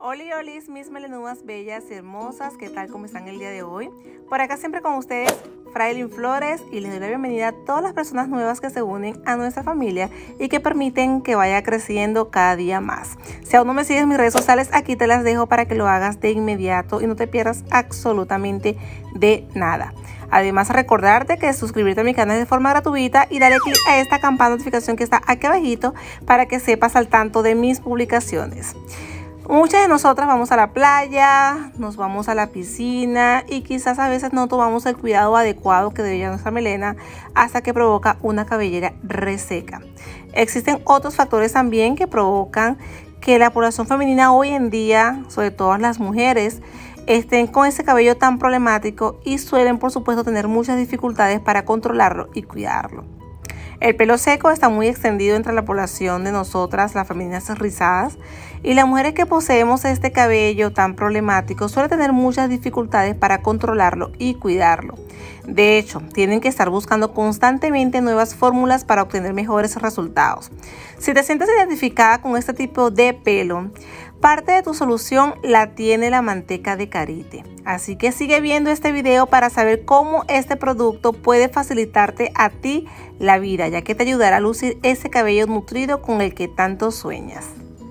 Oli, olis, mis melenudas bellas y hermosas, ¿qué tal? ¿Cómo están el día de hoy? Por acá siempre con ustedes, Frailin Flores, y les doy la bienvenida a todas las personas nuevas que se unen a nuestra familia y que permiten que vaya creciendo cada día más. Si aún no me sigues en mis redes sociales, aquí te las dejo para que lo hagas de inmediato y no te pierdas absolutamente de nada. Además, recordarte que suscribirte a mi canal de forma gratuita y darle clic a esta campana de notificación que está aquí abajito para que sepas al tanto de mis publicaciones. Muchas de nosotras vamos a la playa, nos vamos a la piscina y quizás a veces no tomamos el cuidado adecuado que debería nuestra melena hasta que provoca una cabellera reseca. Existen otros factores también que provocan que la población femenina hoy en día, sobre todo las mujeres, estén con ese cabello tan problemático y suelen por supuesto tener muchas dificultades para controlarlo y cuidarlo. El pelo seco está muy extendido entre la población de nosotras, las femeninas rizadas, y las mujeres que poseemos este cabello tan problemático suelen tener muchas dificultades para controlarlo y cuidarlo. De hecho, tienen que estar buscando constantemente nuevas fórmulas para obtener mejores resultados. Si te sientes identificada con este tipo de pelo, parte de tu solución la tiene la manteca de karité. Así que sigue viendo este video para saber cómo este producto puede facilitarte a ti la vida, ya que te ayudará a lucir ese cabello nutrido con el que tanto sueñas.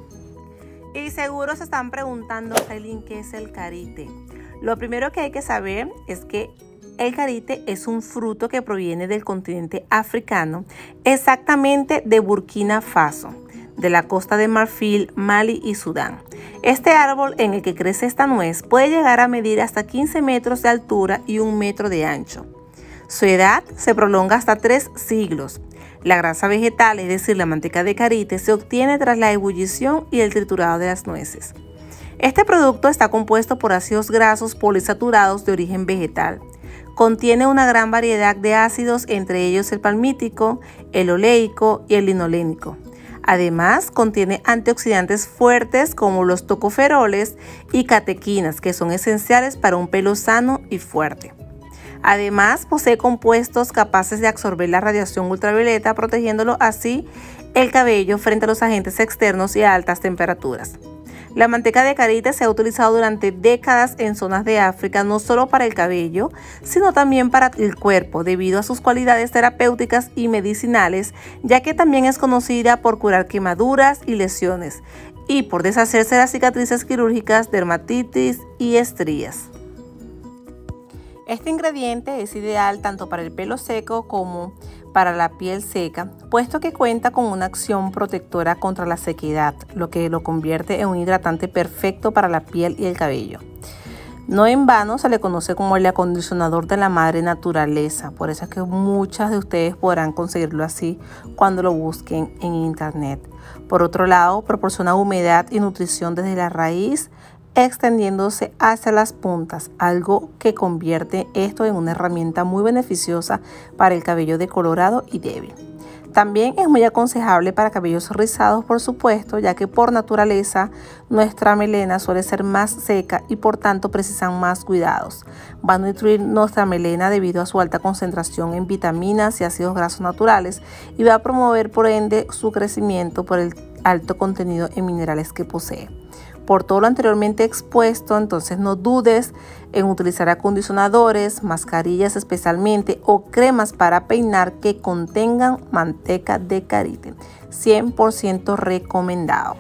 Y seguro se están preguntando, Frailin, ¿qué es el karité? Lo primero que hay que saber es que el karité es un fruto que proviene del continente africano, exactamente de Burkina Faso, de la costa de Marfil, Mali y Sudán. Este árbol en el que crece esta nuez puede llegar a medir hasta 15 metros de altura y 1 metro de ancho. Su edad se prolonga hasta 3 siglos. La grasa vegetal, es decir, la manteca de karité, se obtiene tras la ebullición y el triturado de las nueces. Este producto está compuesto por ácidos grasos poliinsaturados de origen vegetal. Contiene una gran variedad de ácidos, entre ellos el palmítico, el oleico y el linolénico. Además, contiene antioxidantes fuertes como los tocoferoles y catequinas, que son esenciales para un pelo sano y fuerte. Además, posee compuestos capaces de absorber la radiación ultravioleta, protegiéndolo así el cabello frente a los agentes externos y a altas temperaturas. La manteca de karité se ha utilizado durante décadas en zonas de África, no solo para el cabello, sino también para el cuerpo, debido a sus cualidades terapéuticas y medicinales, ya que también es conocida por curar quemaduras y lesiones, y por deshacerse de las cicatrices quirúrgicas, dermatitis y estrías. Este ingrediente es ideal tanto para el pelo seco como para la piel seca, puesto que cuenta con una acción protectora contra la sequedad, lo que lo convierte en un hidratante perfecto para la piel y el cabello. No en vano se le conoce como el acondicionador de la madre naturaleza, por eso es que muchas de ustedes podrán conseguirlo así cuando lo busquen en internet. Por otro lado, proporciona humedad y nutrición desde la raíz, extendiéndose hacia las puntas, algo que convierte esto en una herramienta muy beneficiosa para el cabello decolorado y débil. También es muy aconsejable para cabellos rizados, por supuesto, ya que por naturaleza nuestra melena suele ser más seca y por tanto precisan más cuidados. Va a nutrir nuestra melena debido a su alta concentración en vitaminas y ácidos grasos naturales y va a promover por ende su crecimiento por el alto contenido en minerales que posee. Por todo lo anteriormente expuesto, entonces no dudes en utilizar acondicionadores, mascarillas especialmente o cremas para peinar que contengan manteca de karité. 100% recomendado.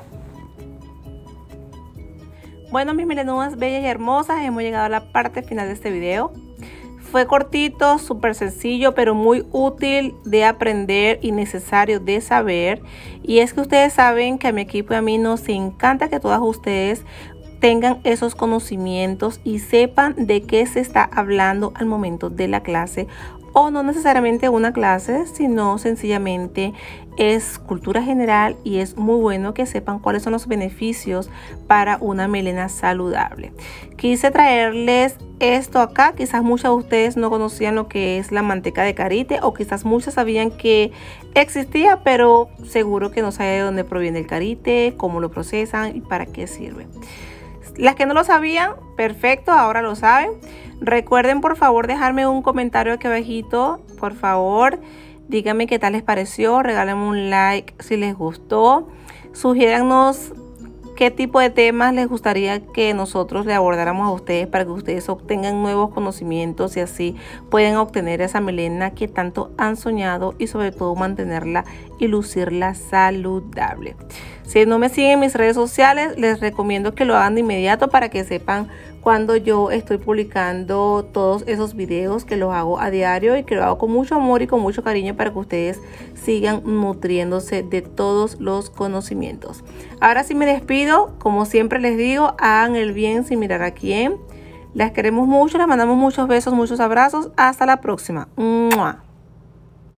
Bueno, mis melenudas bellas y hermosas, hemos llegado a la parte final de este video. Fue cortito, súper sencillo, pero muy útil de aprender y necesario de saber. Y es que ustedes saben que a mi equipo y a mí nos encanta que todas ustedes tengan esos conocimientos y sepan de qué se está hablando al momento de la clase. O no necesariamente una clase, sino sencillamente es cultura general y es muy bueno que sepan cuáles son los beneficios para una melena saludable. Quise traerles esto acá, quizás muchas de ustedes no conocían lo que es la manteca de karité o quizás muchas sabían que existía, pero seguro que no saben de dónde proviene el karité, cómo lo procesan y para qué sirve. Las que no lo sabían, perfecto, ahora lo saben. Recuerden por favor dejarme un comentario aquí abajito, por favor. Díganme qué tal les pareció, regálenme un like si les gustó. Sugiérannos qué tipo de temas les gustaría que nosotros le abordáramos a ustedes para que ustedes obtengan nuevos conocimientos y así puedan obtener esa melena que tanto han soñado y sobre todo mantenerla y lucirla saludable. Si no me siguen en mis redes sociales, les recomiendo que lo hagan de inmediato para que sepan cuando yo estoy publicando todos esos videos, que los hago a diario y que lo hago con mucho amor y con mucho cariño para que ustedes sigan nutriéndose de todos los conocimientos. Ahora sí me despido, como siempre les digo, hagan el bien sin mirar a quién. Las queremos mucho, les mandamos muchos besos, muchos abrazos. Hasta la próxima. ¡Mua!